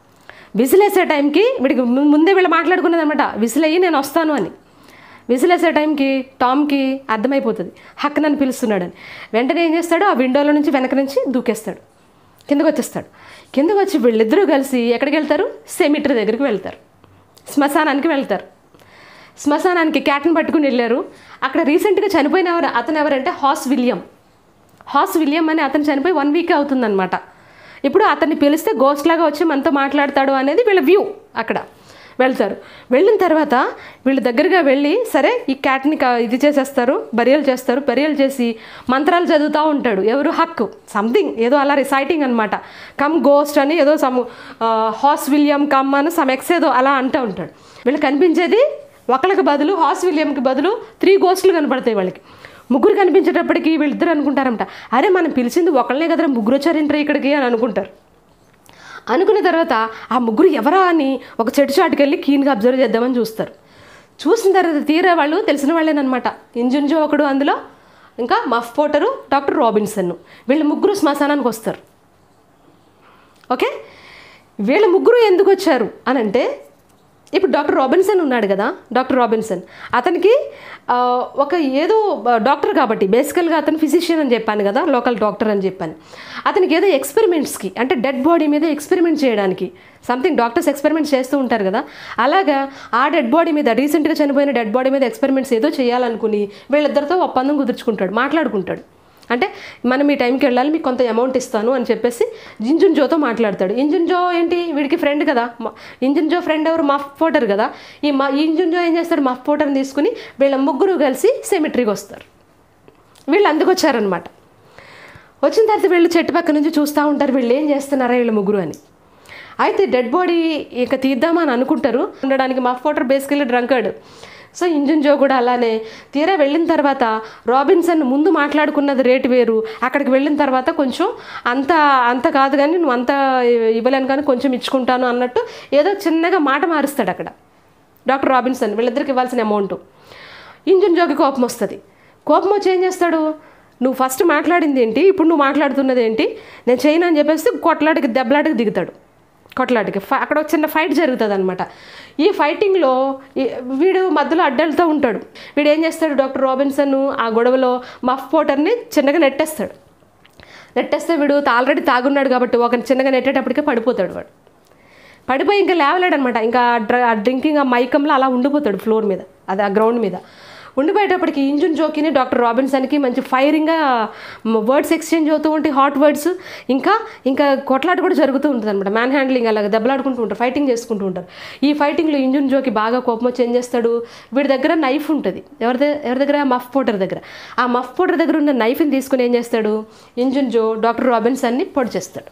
విసిలేసే టైంకి వీడికి ముందే వీళ్ళు మాట్లాడుకున్నది అనమాట, విసిలయ్యి నేను వస్తాను అని. విసిలేసే టైంకి టామ్కి అర్థమైపోతుంది హక్ నన్ను పిలుస్తున్నాడని. వెంటనే ఏం చేస్తాడు, ఆ విండోలో నుంచి వెనక నుంచి దూకేస్తాడు, కిందకు వచ్చేస్తాడు. కిందకు వచ్చి వీళ్ళిద్దరూ కలిసి ఎక్కడికి వెళ్తారు, సెమిట్రీ దగ్గరికి వెళ్తారు, శ్మశానానికి వెళ్తారు. శ్మశానానికి క్యాట్ని పట్టుకుని వెళ్ళారు. అక్కడ రీసెంట్గా చనిపోయిన ఎవరు, అతను ఎవరంటే హాస్ విలియం. హాస్ విలియం అని అతను చనిపోయి వన్ వీక్ అవుతుందన్నమాట. ఇప్పుడు అతన్ని పిలిస్తే గోస్ట్ లాగా వచ్చి మనతో మాట్లాడతాడు అనేది వీళ్ళ వ్యూ. అక్కడ వెళ్తారు. వెళ్ళిన తర్వాత వీళ్ళు దగ్గరగా వెళ్ళి సరే ఈ క్యాట్ని ఇది చేసేస్తారు, బరియల్ చేస్తారు. బరియల్ చేసి మంత్రాలు చదువుతూ ఉంటాడు ఎవరు, హక్. సంథింగ్ ఏదో అలా రిసైటింగ్ అనమాట. కమ్ గోస్ట్ అని ఏదో సమ్ హాస్ విలియం కమ్ అని సమ్ ఎక్స్ ఏదో అలా అంటూ ఉంటాడు. వీళ్ళు కనిపించేది ఒకళ్ళకి బదులు హాస్ విలియంకి బదులు త్రీ గోస్టులు కనపడతాయి వాళ్ళకి. ముగ్గురు కనిపించేటప్పటికి వీళ్ళిద్దరు అనుకుంటారంట, అరే మనం పిలిచింది ఒకళ్ళనే కదరా, ముగ్గురు వచ్చారేంట్రా ఇక్కడికి అని అనుకుంటారు. అనుకున్న తర్వాత ఆ ముగ్గురు ఎవరా అని ఒక చెట్టు చాటుకి వెళ్ళి కీన్గా అబ్జర్వ్ చేద్దామని చూస్తారు. చూసిన తర్వాత తీరా వాళ్ళు తెలిసిన వాళ్ళేనమాట. ఇంజుంజో ఒకడు అందులో, ఇంకా మఫ్ పోటరు, డాక్టర్ రాబిన్సన్. వీళ్ళు ముగ్గురు శ్మశానానికి వస్తారు. ఓకే, వీళ్ళ ముగ్గురు ఎందుకు వచ్చారు అని అంటే, ఇప్పుడు డాక్టర్ రాబిన్సన్ ఉన్నాడు కదా, డాక్టర్ రాబిన్సన్ అతనికి ఒక ఏదో డాక్టర్ కాబట్టి బేసికల్గా అతను ఫిజిషియన్ అని చెప్పాను కదా, లోకల్ డాక్టర్ అని చెప్పాను. అతనికి ఏదో ఎక్స్పెరిమెంట్స్కి అంటే డెడ్ బాడీ మీద ఎక్స్పెరిమెంట్ చేయడానికి సంథింగ్ డాక్టర్స్ ఎక్స్పెరిమెంట్స్ చేస్తూ ఉంటారు కదా, అలాగా ఆ డెడ్ బాడీ మీద రీసెంట్గా చనిపోయిన డెడ్ బాడీ మీద ఎక్స్పెరిమెంట్స్ ఏదో చేయాలనుకుని వీళ్ళిద్దరితో ఒప్పందం కుదుర్చుకుంటాడు, మాట్లాడుకుంటాడు. అంటే మనం ఈ టైంకి వెళ్ళాలి, మీకు కొంత అమౌంట్ ఇస్తాను అని చెప్పేసి ఇంజన్ జోతో మాట్లాడతాడు. ఇంజన్ జో ఏంటి, వీడికి ఫ్రెండ్ కదా. ఇంజన్ జో ఫ్రెండ్ ఎవరు, మఫ్ పోటర్ కదా. ఈ మా ఇంజన్ జో ఏం చేస్తాడు, మఫ్ పోటర్ని తీసుకుని వీళ్ళ ముగ్గురు కలిసి సెమిట్రీకి వస్తారు. వీళ్ళు అందుకు వచ్చారనమాట. వచ్చిన తర్వాత వీళ్ళు చెట్టు పక్క నుంచి చూస్తూ ఉంటారు, వీళ్ళు ఏం చేస్తున్నారా వీళ్ళ ముగ్గురు అని. అయితే డెడ్ బాడీ ఇక తీద్దామని అనుకుంటారు. ఉండడానికి Muff Potter basically drunkard. So Injun Joe కూడా అలానే. తీరా వెళ్ళిన తర్వాత రాబిన్సన్ ముందు మాట్లాడుకున్నది రేటు వేరు, అక్కడికి వెళ్ళిన తర్వాత కొంచెం అంత అంత కాదు కానీ నువ్వు అంత ఇవ్వలేను కానీ కొంచెం ఇచ్చుకుంటాను అన్నట్టు ఏదో చిన్నగా మాట మారుస్తాడు అక్కడ డాక్టర్ రాబిన్సన్, వీళ్ళిద్దరికి ఇవ్వాల్సిన అమౌంట్. ఇంజన్ జోకి కోపం వస్తుంది. కోపం వచ్చి ఏం చేస్తాడు, నువ్వు ఫస్ట్ మాట్లాడింది ఏంటి, ఇప్పుడు నువ్వు మాట్లాడుతున్నది ఏంటి, నేను చేయను అని చెప్పేసి కొట్లాడికి దెబ్బలాటికి దిగుతాడు. కొట్లాడికి అక్కడ ఒక చిన్న ఫైట్ జరుగుతుంది అనమాట. ఈ ఫైటింగ్లో వీడు మధ్యలో అడ్డెళ్తూ ఉంటాడు. వీడు ఏం చేస్తాడు, డాక్టర్ రాబిన్సన్ ఆ గొడవలో మఫ్ పోటర్ని చిన్నగా నెట్టేస్తాడు. నెట్టేస్తే వీడు ఆల్రెడీ తాగున్నాడు కాబట్టి ఒక చిన్నగా నెట్టేటప్పటికే పడిపోతాడు. వాడు పడిపోయి ఇంకా లేవలేడు అనమాట. ఇంకా డ్ర డ్రింకింగ్ ఆ మైకంలో అలా ఉండిపోతాడు ఫ్లోర్ మీద, అది ఆ గ్రౌండ్ మీద ఉండిపోయేటప్పటికి ఇంజన్ జోకిని డాక్టర్ రాబిన్సన్కి మంచి ఫైరింగ్గా వర్డ్స్ ఎక్స్చేంజ్ అవుతూ ఉంటాయి, హాట్ వర్డ్స్. ఇంకా ఇంకా కొట్లాట కూడా జరుగుతూ ఉంటుంది అనమాట. మ్యాన్ హ్యాండ్లింగ్ అలాగే దెబ్బలాడుకుంటూ ఉంటారు, ఫైటింగ్ చేసుకుంటూ ఉంటారు. ఈ ఫైటింగ్లో ఇంజన్ జోకి బాగా కోపం వచ్చి ఏం చేస్తాడు, వీడి దగ్గర నైఫ్ ఉంటుంది. ఎవరి ఎవరి దగ్గర, మఫ్ పోటర్ దగ్గర. ఆ మఫ్ పోటర్ దగ్గర ఉన్న నైఫ్ని తీసుకుని ఏం చేస్తాడు, ఇంజన్ జో డాక్టర్ రాబిన్సన్ని పొడి చేస్తాడు.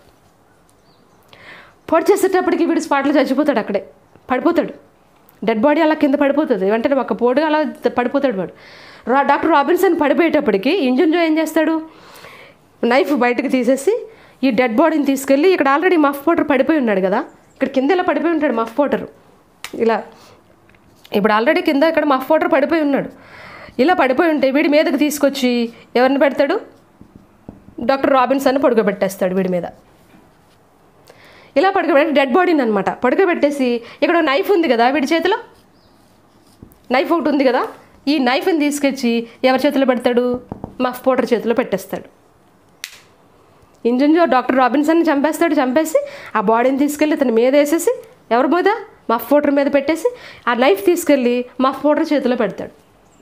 పొడి చేసేటప్పటికి వీడు స్పాట్లో చచ్చిపోతాడు, అక్కడే పడిపోతాడు. డెడ్ బాడీ అలా కింద పడిపోతుంది, వెంటనే ఒక పోటుగా అలా పడిపోతాడు వాడు. రా డాక్టర్ రాబిన్సన్ పడిపోయేటప్పటికి ఇంజన్ జో ఏం చేస్తాడు, నైఫ్ బయటకు తీసేసి ఈ డెడ్ బాడీని తీసుకెళ్ళి, ఇక్కడ ఆల్రెడీ మఫ్ పోటర్ పడిపోయి ఉన్నాడు కదా, ఇక్కడ కింద ఇలా పడిపోయి ఉంటాడు మఫ్ పోటర్ ఇలా. ఇప్పుడు ఆల్రెడీ కింద ఇక్కడ మఫ్ పోటర్ పడిపోయి ఉన్నాడు. ఇలా పడిపోయి ఉంటే వీడి మీదకి తీసుకొచ్చి ఎవరిని పెడతాడు, డాక్టర్ రాబిన్సన్ పడుకోబెట్టేస్తాడు వీడి మీద. ఇలా పడుకోబెట్టి డెడ్ బాడీని అనమాట పడుకోబెట్టేసి, ఇక్కడ నైఫ్ ఉంది కదా వీడి చేతిలో, నైఫ్ ఒకటి ఉంది కదా, ఈ నైఫ్ని తీసుకొచ్చి ఎవరి చేతిలో పెడతాడు, మఫ్ పోటర్ చేతిలో పెట్టేస్తాడు. ఇంజన్ జో డాక్టర్ రాబిన్సన్ని చంపేస్తాడు. చంపేసి ఆ బాడీని తీసుకెళ్ళి ఇతని మీద వేసేసి, ఎవరి మీద, మఫ్ పోటర్ మీద పెట్టేసి ఆ నైఫ్ తీసుకెళ్ళి మఫ్ పోటర్ చేతిలో పెడతాడు.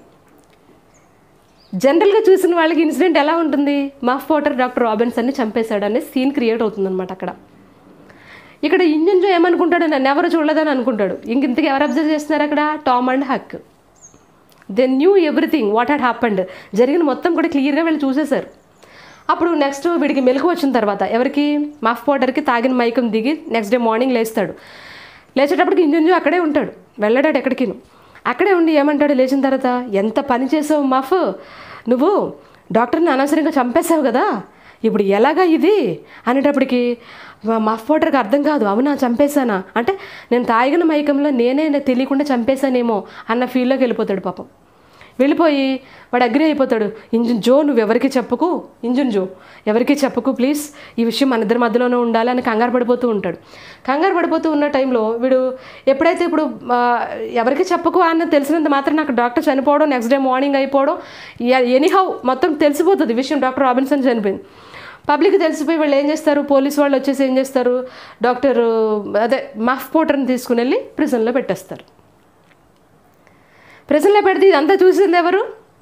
జనరల్గా చూసిన వాళ్ళకి ఇన్సిడెంట్ ఎలా ఉంటుంది, మఫ్ పోటర్ డాక్టర్ రాబిన్సన్ని చంపేశాడు అనే సీన్ క్రియేట్ అవుతుంది అనమాట అక్కడ. ఇక్కడ ఇంజన్ జో ఏమనుకుంటాడు, నన్ను ఎవరు చూడలేదని అనుకుంటాడు. ఇంక ఇంతకు ఎవరు అబ్జర్వ్ చేస్తున్నారు అక్కడ, Tom and Huck. They knew everything what had happened, జరిగిన మొత్తం కూడా క్లియర్గా వీళ్ళు చూసేశారు. అప్పుడు నెక్స్ట్ వీడికి మెలకు వచ్చిన తర్వాత, ఎవరికి, మఫ్ పోటర్కి తాగిన మైకం దిగి నెక్స్ట్ డే మార్నింగ్ లేస్తాడు. లేచేటప్పటికి ఇంజన్ జో అక్కడే ఉంటాడు, వెళ్ళడాడు ఎక్కడికి. అక్కడే ఉండి ఏమంటాడు లేచిన తర్వాత, ఎంత పని చేసావు మఫ్, నువ్వు డాక్టర్ని అనవసరంగా చంపేశావు కదా, ఇప్పుడు ఎలాగా ఇది అనేటప్పటికి మఫ్ పోటర్కి అర్థం కాదు, అవునా చంపేశానా అంటే, నేను తాగిన మైకంలో నేనే తెలియకుండా చంపేశానేమో అన్న ఫీల్లోకి వెళ్ళిపోతాడు పాపం. వెళ్ళిపోయి వాడు అగ్రి అయిపోతాడు, ఇంజన్ జో నువ్వు ఎవరికి చెప్పకు, ఇంజన్ జో ఎవరికి చెప్పకు ప్లీజ్, ఈ విషయం మన ఇద్దరి మధ్యలోనే ఉండాలి అని కంగారు పడిపోతూ ఉంటాడు. కంగారు పడిపోతూ ఉన్న టైంలో వీడు ఎప్పుడైతే ఇప్పుడు ఎవరికి చెప్పకు అన్న తెలిసినంత మాత్రం నాకు డాక్టర్ చనిపోవడం, నెక్స్ట్ డే మార్నింగ్ అయిపోవడం, ఎనీహౌ మొత్తం తెలిసిపోతుంది విషయం, డాక్టర్ రాబిన్సన్ చనిపోయింది. పబ్లిక్ తెలిసిపోయి వాళ్ళు ఏం చేస్తారు, పోలీసు వాళ్ళు వచ్చేసి ఏం చేస్తారు, డాక్టర్ అదే మఫ్ పోటర్ని తీసుకుని వెళ్ళి ప్రిజన్లో పెట్టేస్తారు. ప్రిజన్లో పెడితే ఇదంతా చూసింది ఎవరు,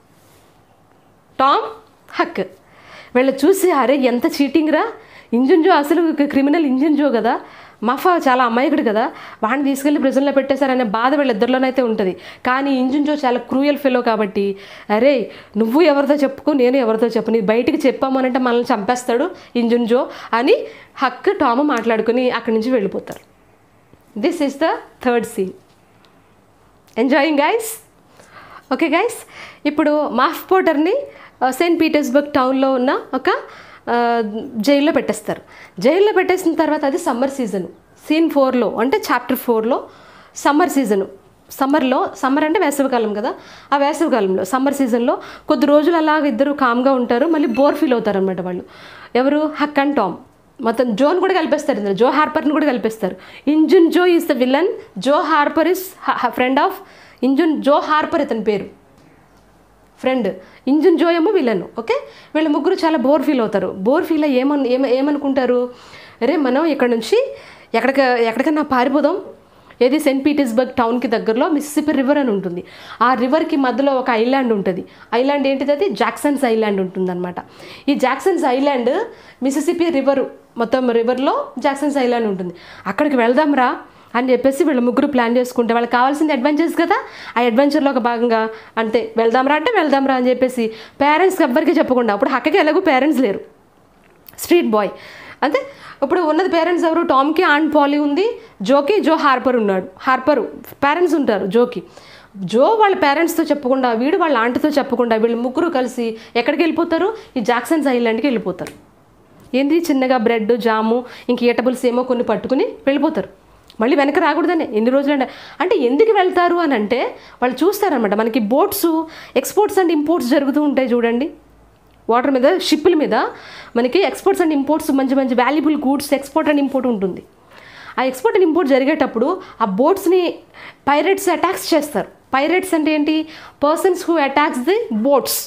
టామ్ హక్. వీళ్ళు చూసి అరే ఎంత చీటింగ్ రా, ఇంజన్ జో అసలు క్రిమినల్ ఇంజన్ జో కదా, మఫా చాలా అమాయకుడు కదా, వాడిని తీసుకెళ్ళి ప్రిజన్లో పెట్టేశారనే బాధ వీళ్ళిద్దరిలోనైతే ఉంటుంది. కానీ ఇంజన్ జో చాలా క్రూయల్ ఫెలో కాబట్టి, అరే నువ్వు ఎవరితో చెప్పుకో, నేను ఎవరితో చెప్పు, నీ బయటికి చెప్పామనంటే మనల్ని చంపేస్తాడు ఇంజన్ జో అని హక్ టామ్ మాట్లాడుకుని అక్కడి నుంచి వెళ్ళిపోతారు. This is the third scene. Enjoying guys? Okay guys, ఇప్పుడు మఫ్ పోటర్ని సెయింట్ పీటర్స్బర్గ్ టౌన్లో ఉన్న ఒక జైల్లో పెట్టేస్తారు. జైల్లో పెట్టేసిన తర్వాత అది సమ్మర్ సీజను. సీన్ ఫోర్లో అంటే చాప్టర్ ఫోర్లో సమ్మర్ సీజను. సమ్మర్లో, సమ్మర్ అంటే వేసవికాలం కదా, ఆ వేసవికాలంలో సమ్మర్ సీజన్లో కొద్ది రోజులు అలాగ ఇద్దరు కామ్గా ఉంటారు, మళ్ళీ బోర్ ఫీల్ అవుతారు అనమాట వాళ్ళు. ఎవరు, హక్ అండ్ టామ్. మొత్తం జోన్ కూడా కలిపేస్తారు ఇందులో, జో హార్పర్ని కూడా కలిపేస్తారు. Injun Joe is the villain, Joe Harper is friend of Injun. Joe Harper ఇతని పేరు, ఫ్రెండ్. ఇంజన్ జో ఏమో విలన్. ఓకే, వీళ్ళు ముగ్గురు చాలా బోర్ ఫీల్ అవుతారు. బోర్ ఫీల్ అయ్యి ఏమన్ ఏమ ఏమనుకుంటారు, అరే మనం ఇక్కడ నుంచి ఎక్కడికి ఎక్కడికన్నా పారిపోదాం, ఏది సెయింట్ పీటర్స్బర్గ్ టౌన్కి దగ్గరలో మిసిసిపి రివర్ అని ఉంటుంది. ఆ రివర్కి మధ్యలో ఒక ఐలాండ్ ఉంటుంది. ఐలాండ్ ఏంటిది? అది జాక్సన్స్ ఐలాండ్ ఉంటుందన్నమాట. ఈ జాక్సన్స్ ఐలాండ్ మిసిసిపి రివర్ మొత్తం రివర్లో జాక్సన్స్ ఐలాండ్ ఉంటుంది. అక్కడికి వెళ్దాం రా అని చెప్పేసి వీళ్ళు ముగ్గురు ప్లాన్ చేసుకుంటే వాళ్ళకి కావాల్సింది అడ్వెంచర్స్ కదా. ఆ అడ్వెంచర్లో ఒక భాగంగా అంతే వెళ్దాంరా అంటే వెళ్దాంరా అని చెప్పేసి పేరెంట్స్కి ఎవ్వరికీ చెప్పకుండా, అప్పుడు హక్కకి ఎలాగో పేరెంట్స్ లేరు, స్ట్రీట్ బాయ్ అంతే. ఇప్పుడు ఉన్నది పేరెంట్స్ ఎవరు? టామ్కి ఆంట్ పాలీ ఉంది, జోకి జో హార్పర్ ఉన్నాడు. హార్పర్ పేరెంట్స్ ఉంటారు జోకి. జో వాళ్ళ పేరెంట్స్తో చెప్పకుండా, వీడు వాళ్ళ ఆంటీతో చెప్పకుండా వీళ్ళు ముగ్గురు కలిసి ఎక్కడికి వెళ్ళిపోతారు? ఈ జాక్సన్స్ ఐలాండ్కి వెళ్ళిపోతారు. ఏంది చిన్నగా బ్రెడ్ జాము ఇంక ఈటబుల్స్ ఏమో కొన్ని పట్టుకుని వెళ్ళిపోతారు. మళ్ళీ వెనక రాకూడదనే ఎన్ని రోజులంటే. అంటే ఎందుకు వెళ్తారు అని అంటే వాళ్ళు చూస్తారనమాట, మనకి బోట్స్ ఎక్స్పోర్ట్స్ అండ్ ఇంపోర్ట్స్ జరుగుతూ ఉంటాయి చూడండి. వాటర్ మీద షిప్పుల మీద మనకి ఎక్స్పోర్ట్స్ అండ్ ఇంపోర్ట్స్ మంచి మంచి valuable goods export and import ఉంటుంది. ఆ ఎక్స్పోర్ట్ అండ్ ఇంపోర్ట్ జరిగేటప్పుడు ఆ బోట్స్ని పైరేట్స్ అటాక్స్ చేస్తారు. పైరేట్స్ అంటే ఏంటి? Persons who attacks the boats.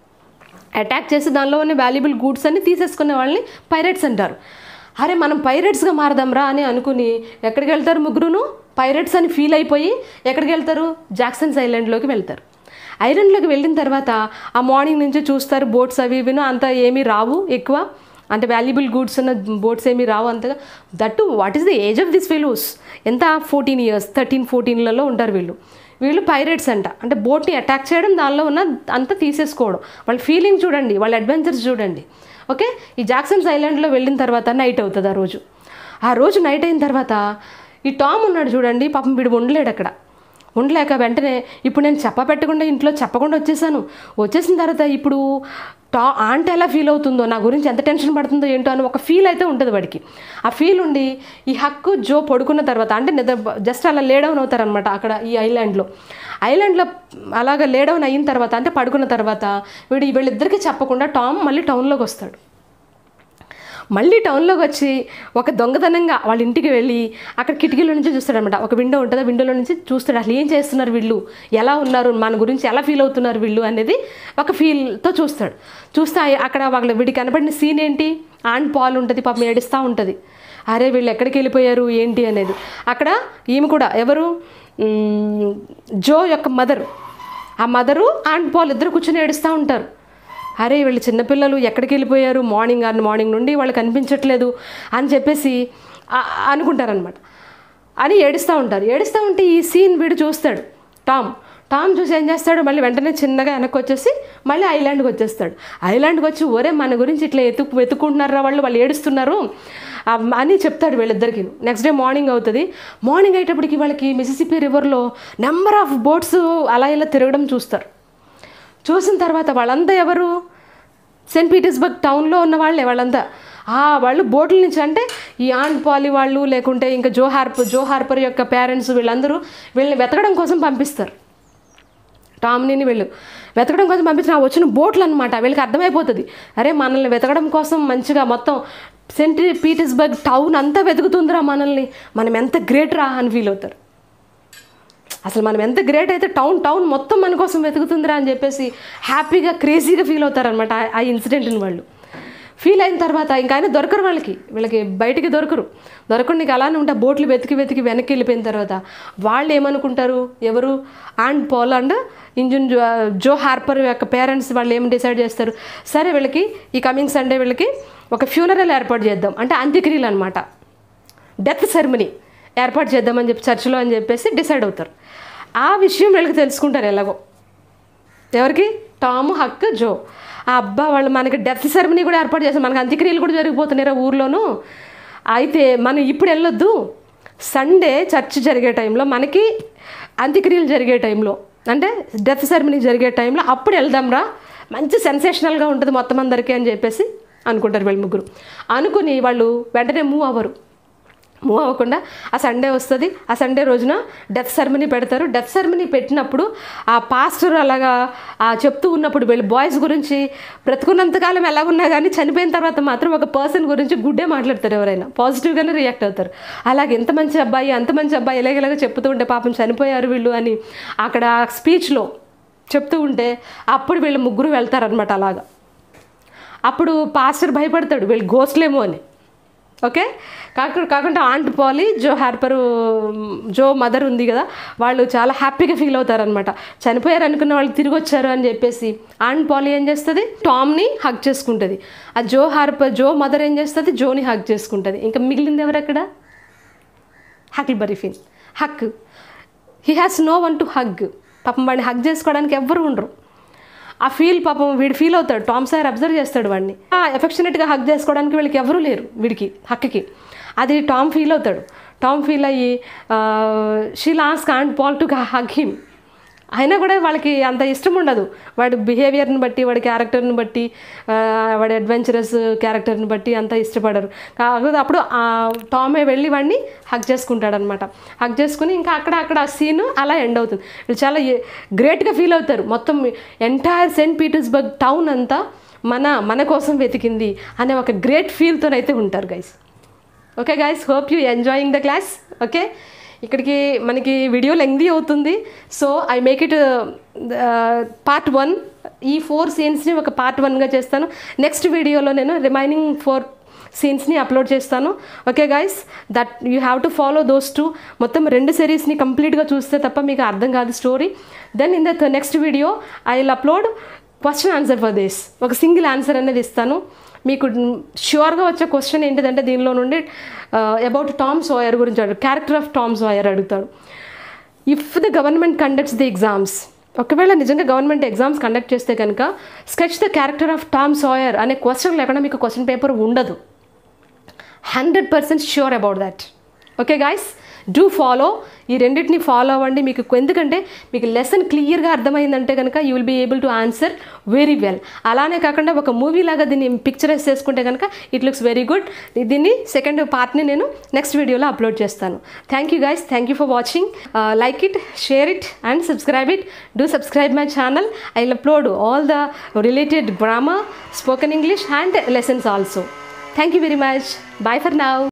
Attack చేసి దానిలో ఉన్న వాల్యుబుల్ గూడ్స్ అన్ని తీసేసుకునే వాళ్ళని పైరేట్స్ అంటారు. అరే మనం పైరేట్స్గా మారదాంరా అని అనుకుని ఎక్కడికి వెళ్తారు? ముగ్గురును పైరేట్స్ అని ఫీల్ అయిపోయి ఎక్కడికి వెళ్తారు? జాక్సన్స్ ఐలాండ్లోకి వెళ్తారు. ఐలాండ్లోకి వెళ్ళిన తర్వాత ఆ మార్నింగ్ నుంచి చూస్తారు బోట్స్ అవి ఇవిను అంత ఏమీ రావు ఎక్కువ, అంటే వాల్యుబుల్ గూడ్స్ ఉన్న బోట్స్ ఏమీ రావు అంతగా. That what is the age of this fellows? ఎంత? ఫోర్టీన్ ఇయర్స్ థర్టీన్ ఫోర్టీన్లలో ఉంటారు వీళ్ళు. వీళ్ళు పైరేట్స్ అంట, అంటే బోట్ని అటాక్ చేయడం, దానిలో ఉన్న అంతా తీసేసుకోవడం. వాళ్ళ ఫీలింగ్ చూడండి, వాళ్ళ అడ్వెంచర్స్ చూడండి. ఓకే, ఈ జాక్సన్స్ ఐలాండ్లో వెళ్ళిన తర్వాత నైట్ అవుతుంది. ఆ రోజు ఆ రోజు నైట్ అయిన తర్వాత ఈ టామ్ ఉన్నాడు చూడండి, పాపం వీడు ఉండలేడు అక్కడ. ఉండలేక వెంటనే ఇప్పుడు నేను చెప్ప పెట్టకుండా ఇంట్లో చెప్పకుండా వచ్చేసాను. వచ్చేసిన తర్వాత ఇప్పుడు టా ఆంటీ ఎలా ఫీల్ అవుతుందో, నా గురించి ఎంత టెన్షన్ పడుతుందో ఏంటో అని ఒక ఫీల్ అయితే ఉంటుంది వాడికి. ఆ ఫీల్ ఉండి ఈ హక్కు జో పడుకున్న తర్వాత, అంటే నిద్ర జస్ట్ అలా లేడౌన్ అవుతారనమాట అక్కడ ఈ ఐలాండ్లో. ఐలాండ్లో అలాగ లేడౌన్ అయిన తర్వాత, అంటే పడుకున్న తర్వాత వీడు వీళ్ళిద్దరికీ చెప్పకుండా టామ్ మళ్ళీ టౌన్లోకి వస్తాడు. మళ్ళీ టౌన్లోకి వచ్చి ఒక దొంగతనంగా వాళ్ళ ఇంటికి వెళ్ళి అక్కడ కిటికీలో నుంచి చూస్తాడనమాట. ఒక విండో ఉంటుంది, విండోలో నుంచి చూస్తాడు అసలు ఏం చేస్తున్నారు వీళ్ళు, ఎలా ఉన్నారు, మన గురించి ఎలా ఫీల్ అవుతున్నారు వీళ్ళు అనేది ఒక ఫీల్తో చూస్తాడు. చూస్తే అక్కడ వాళ్ళ వీడికి కనపడిన సీన్ ఏంటి? ఆంట్ పాల్ ఉంటుంది, పాపం ఏడుస్తూ ఉంటుంది. అరే వీళ్ళు ఎక్కడికి వెళ్ళిపోయారు ఏంటి అనేది. అక్కడ ఈమె కూడా ఎవరు? జో యొక్క మదరు. ఆ మదరు ఆంట్ పాల్ ఇద్దరు కూర్చొని ఏడుస్తూ ఉంటారు. అరే వీళ్ళు చిన్నపిల్లలు ఎక్కడికి వెళ్ళిపోయారు, మార్నింగ్ అన్న మార్నింగ్ నుండి వాళ్ళు కనిపించట్లేదు అని చెప్పేసి అనుకుంటారనమాట. అని ఏడుస్తూ ఉంటారు. ఏడుస్తూ ఉంటే ఈ సీన్ వీడు చూస్తాడు టామ్. టామ్ చూసి ఏం చేస్తాడు? మళ్ళీ వెంటనే చిన్నగా వెనక్కి వచ్చేసి మళ్ళీ ఐలాండ్కి వచ్చేస్తాడు. ఐలాండ్కి వచ్చి ఒరే మన గురించి ఇట్లా ఎత్తుకు వెతుక్కుంటున్నారా వాళ్ళు, వాళ్ళు ఏడుస్తున్నారు అని చెప్తాడు వీళ్ళిద్దరికి. నెక్స్ట్ డే మార్నింగ్ అవుతుంది. మార్నింగ్ అయ్యేటప్పటికి వాళ్ళకి మిసిసిపి రివర్లో నెంబర్ ఆఫ్ బోట్స్ అలా ఇలా తిరగడం చూస్తారు. చూసిన తర్వాత వాళ్ళంతా ఎవరు? సెయింట్ పీటర్స్బర్గ్ టౌన్లో ఉన్న వాళ్ళే వాళ్ళంతా. వాళ్ళు బోట్ల నుంచి, అంటే ఈ ఆంట్ పాలీ వాళ్ళు లేకుంటే ఇంకా జో హార్పర్ జో హార్పర్ యొక్క పేరెంట్స్ వీళ్ళందరూ వీళ్ళని వెతకడం కోసం పంపిస్తారు. టామ్ని వీళ్ళు వెతకడం కోసం పంపించిన వచ్చిన బోట్లు అనమాట. వీళ్ళకి అర్థమైపోతుంది, అరే మనల్ని వెతకడం కోసం మంచిగా మొత్తం సెయింట్ పీటర్స్బర్గ్ టౌన్ అంతా వెతుకుతుందిరా మనల్ని, మనం ఎంత గ్రేట్ రా అని ఫీల్ అవుతారు. అసలు మనం ఎంత గ్రేట్ అయితే టౌన్ టౌన్ మొత్తం మన కోసం వెతుకుతుందిరా అని చెప్పేసి హ్యాపీగా క్రేజీగా ఫీల్ అవుతారనమాట ఆ ఇన్సిడెంట్ని వాళ్ళు. ఫీల్ అయిన తర్వాత ఇంకా ఆయన దొరకరు వాళ్ళకి, వీళ్ళకి బయటికి దొరకరు. దొరకకుండా నీకు అలానే ఉంటా బోట్లు వెతికి వెతికి వెనక్కి వెళ్ళిపోయిన తర్వాత వాళ్ళు ఏమనుకుంటారు? ఎవరు? Aunt Polly and Injun Joe Harper యొక్క పేరెంట్స్ వాళ్ళు ఏం డిసైడ్ చేస్తారు? సరే వీళ్ళకి ఈ కమింగ్ సండే వీళ్ళకి ఒక ఫ్యూనరల్ ఏర్పాటు చేద్దాం, అంటే అంత్యక్రియలు అనమాట, డెత్ సెరమనీ ఏర్పాటు చేద్దామని చెప్పి చర్చిలో అని చెప్పేసి డిసైడ్ అవుతారు. ఆ విషయం వీళ్ళకి తెలుసుకుంటారు ఎలాగో. ఎవరికి? టాము, హక్, జో. ఆ అబ్బా వాళ్ళు మనకి డెత్ సెరమనీ కూడా ఏర్పాటు చేస్తారు, మనకి అంత్యక్రియలు కూడా జరిగిపోతున్నారా ఊర్లోనూ, అయితే మనం ఇప్పుడు వెళ్ళొద్దు, సండే చర్చ్ జరిగే టైంలో మనకి అంత్యక్రియలు జరిగే టైంలో, అంటే డెత్ సెరమనీ జరిగే టైంలో అప్పుడు వెళ్దాంరా, మంచి సెన్సేషనల్గా ఉంటుంది మొత్తం అందరికీ అని చెప్పేసి అనుకుంటారు వీళ్ళు ముగ్గురు. అనుకుని వాళ్ళు వెంటనే మూవ్ అవ్వరు. మూవ్ అవ్వకుండా ఆ సండే వస్తుంది. ఆ సండే రోజున డెత్ సెరమనీ పెడతారు. డెత్ సెరమనీ పెట్టినప్పుడు ఆ పాస్టర్ అలాగా చెప్తూ ఉన్నప్పుడు వీళ్ళు బాయ్స్ గురించి బ్రతుకున్నంతకాలం ఎలాగున్నా కానీ చనిపోయిన తర్వాత మాత్రం ఒక పర్సన్ గురించి గుడ్డే మాట్లాడతారు, ఎవరైనా పాజిటివ్గానే రియాక్ట్ అవుతారు. అలాగే ఎంత మంచి అబ్బాయి అంత మంచి అబ్బాయి ఇలాగేలాగా చెప్తూ ఉంటే పాపం చనిపోయారు వీళ్ళు అని అక్కడ స్పీచ్లో చెప్తూ ఉంటే అప్పుడు వీళ్ళు ముగ్గురు వెళ్తారనమాట. అలాగా అప్పుడు పాస్టర్ భయపడతాడు వీళ్ళు గోస్ట్లేమో అని. ఓకే, కాకుండా కాకుండా aunt Polly, Joe Harper, Joe mother ఉంది కదా, వాళ్ళు చాలా హ్యాపీగా ఫీల్ అవుతారనమాట. చనిపోయారు అనుకున్న వాళ్ళు తిరిగి వచ్చారు అని చెప్పేసి. ఆంట్ పాలీ ఏం చేస్తుంది, టామ్ని హగ్ చేసుకుంటుంది. ఆ జో హార్పర్, జో మదర్ ఏం చేస్తుంది, జోని హగ్ చేసుకుంటుంది. ఇంకా మిగిలింది ఎవరు అక్కడ, Huckleberry Finn. Huck, he has no one to hug. పాపం వాడిని హగ్ చేసుకోవడానికి ఎవ్వరు ఉండరు. ఆ ఫీల్ పాపం వీడు ఫీల్ అవుతాడు. టామ్ సాయర్ అబ్జర్వ్ చేస్తాడు వాడిని. ఎఫెక్షనేట్గా హగ్ చేసుకోవడానికి వీళ్ళకి ఎవరూ లేరు, వీడికి హక్కి. అది టామ్ ఫీల్ అవుతాడు. టామ్ ఫీల్ అయ్యి షీ లాస్క్ aunt Polly to hug him. అయినా కూడా వాళ్ళకి అంత ఇష్టం ఉండదు. వాడి బిహేవియర్ని బట్టి, వాడి క్యారెక్టర్ని బట్టి, వాడి అడ్వెంచరస్ క్యారెక్టర్ని బట్టి అంత ఇష్టపడరు. కాకపోతే అప్పుడు టామే వెళ్ళి వాడిని హగ్ చేసుకుంటాడనమాట. హగ్ చేసుకుని ఇంకా అక్కడ అక్కడ ఆ సీన్ అలా ఎండ్ అవుతుంది. వీళ్ళు చాలా గ్రేట్గా ఫీల్ అవుతారు. మొత్తం ఎంటైర్ సెయింట్ పీటర్స్బర్గ్ టౌన్ అంతా మన మన కోసం వెతికింది అనే ఒక గ్రేట్ ఫీల్తోనైతే ఉంటారు guys. Okay guys, hope you enjoying the class. Okay, ఇక్కడికి మనకి వీడియో లెంగ్దీ అవుతుంది. So I make it part one. ఈ ఫోర్ సీన్స్ని ఒక పార్ట్ వన్గా చేస్తాను. నెక్స్ట్ వీడియోలో నేను రిమైనింగ్ ఫోర్ సీన్స్ని అప్లోడ్ చేస్తాను. Okay guys, that you have to follow those two. మొత్తం రెండు సిరీస్ని కంప్లీట్గా చూస్తే తప్ప మీకు అర్థం కాదు story. Then in the next video I will upload question answer for this. ఒక సింగిల్ ఆన్సర్ అనేది ఇస్తాను. మీకు ష్యూర్గా వచ్చే క్వశ్చన్ ఏంటిదంటే దీనిలో నుండి అబౌట్ టామ్ సాయర్ గురించి అడుగు, క్యారెక్టర్ ఆఫ్ టామ్ సాయర్ అడుగుతాడు. If the government conducts the exams, ఒకవేళ నిజంగా గవర్నమెంట్ ఎగ్జామ్స్ కండక్ట్ చేస్తే కనుక sketch the character of Tom Sawyer అనే క్వశ్చన్ లేకుండా మీకు క్వశ్చన్ పేపర్ ఉండదు. Hundred percent sure about that. Okay guys, do follow. ఈ రెండింటిని ఫాలో అవ్వండి. మీకు ఎందుకంటే మీకు లెసన్ క్లియర్గా అర్థమైందంటే కనుక you will be able to answer very well. అలానే కాకుండా ఒక మూవీ లాగా దీన్ని పిక్చరైజ్ చేసుకుంటే కనుక ఇట్ లుక్స్ వెరీ గుడ్. దీన్ని సెకండ్ పార్ట్ని నేను నెక్స్ట్ వీడియోలో అప్లోడ్ చేస్తాను. Thank you guys, thank you for watching. Like it, share it and subscribe it. Do subscribe my channel. I will upload all the related grammar, spoken English and lessons also. Thank you very much. Bye for now.